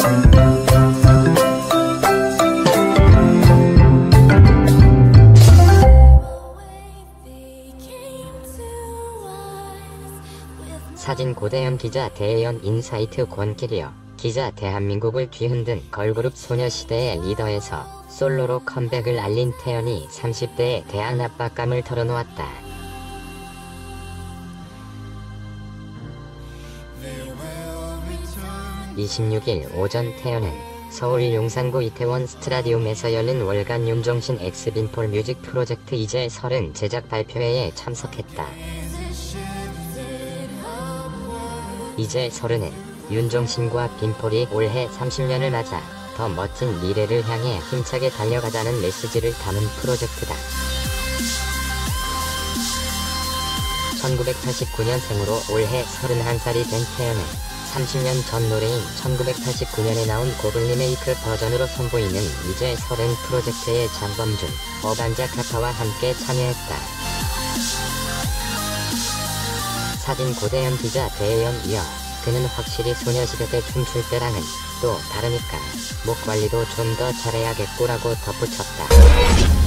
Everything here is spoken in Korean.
사진 고대현 기자 대현 인사이트 권캐리어 기자 대한민국을 뒤흔든 걸그룹 소녀시대의 리더에서 솔로로 컴백을 알린 태연이 30대의 대학 압박감을 털어놓았다. 26일 오전 태연은 서울 용산구 이태원 스트라디움에서 열린 월간 윤종신 엑스빈폴 뮤직 프로젝트 이제 30 제작 발표회에 참석했다. 이제 30은 윤종신과 빈폴이 올해 30년을 맞아 더 멋진 미래를 향해 힘차게 달려가자는 메시지를 담은 프로젝트다. 1989년생으로 올해 31살이 된 태연은 30년 전 노래인 1989년에 나온 곡을 리메이크 버전으로 선보이는 이제 30 프로젝트의 장범준, 어반자카파와 함께 참여했다. 사진 고대현 기자 대현 이어 그는 확실히 소녀시대 때 춤출 때랑은 또 다르니까 목 관리도 좀 더 잘해야겠고라고 덧붙였다.